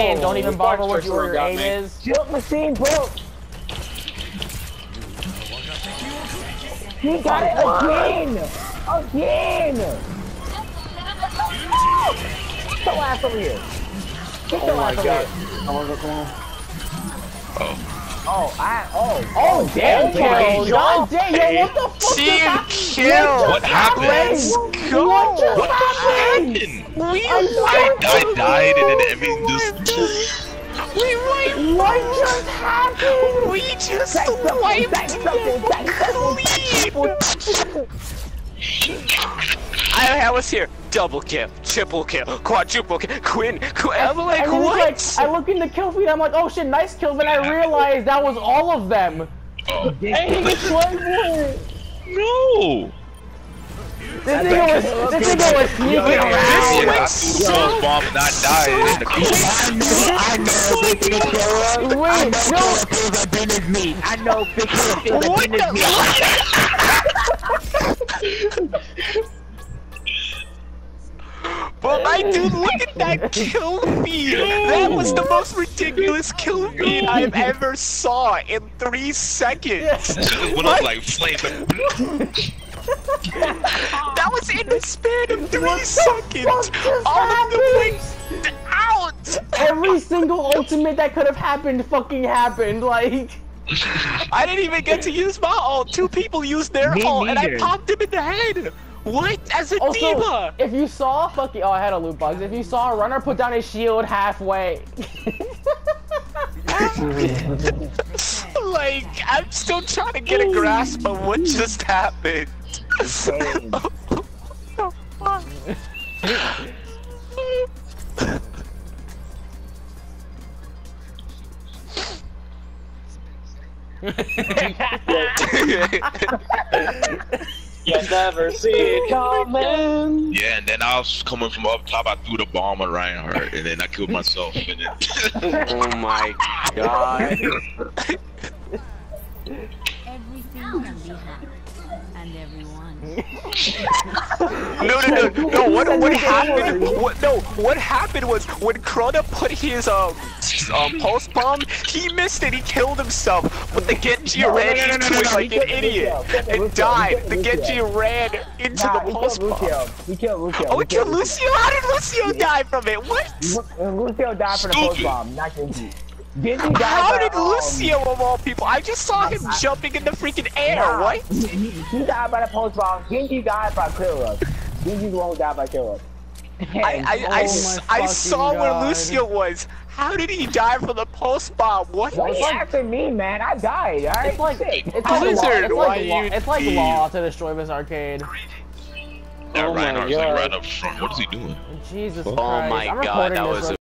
saying don't even bother what your aim is. Jump machine broke. He got it again! Again! Get your ass over here! Get your ass over here! Oh, damn, kill! God damn, yo, what the fuck just happened? Kill! What happened? Let's go! What happened? I died and then everything just... What just happened? We just wiped it I was here. Double kill, triple kill, quadruple kill, Quinn. I'm like, what? I look in the kill feed, I'm like, oh shit, nice kill, then I realized that was all of them. Oh. Hey, it's one more. No! This nigga was sneaking around. This bomb and not died in the cool. I know big killer feels the bin is me. I know big killer feels the bin is me. But my dude, look at that kill feed! That was the most ridiculous kill feed I've ever saw in 3 seconds! It went up like flames. That was in the span of 3 seconds! All of the things out! Every single ultimate that could have happened fucking happened, like... I didn't even get to use my ult. 2 people used their ult and I popped him in the head! What? As a diva! If you saw fucking I had a loot box. If you saw a runner put down his shield halfway. Like, I'm still trying to get a grasp of what just happened. You never see it coming. Yeah, and then I was coming from up top. I threw the bomb at Reinhardt, and then I killed myself. And then... Oh my god. Everything can be hacked, and everyone. No, what happened? What happened was when Krona put his pulse bomb, he missed it. He killed himself, but the Genji ran into it like an idiot and died. The Genji ran into the pulse bomb. We killed Lucio. Oh, we killed Lucio? How did Lucio die from it? What? Lucio died from the pulse bomb, not Genji. How did Lucio of all people? I just saw him jumping in the freaking air. What? He died by the pulse bomb. Genji died by kill us. Genji's the one who died by kill us. I saw where Lucio was. How did he die from the pulse bomb? What? Why you asking me, man? I died, alright? It's like law to destroy this arcade. That Reinhardt's like right up front. What is he doing? Jesus Christ. Oh my god, that was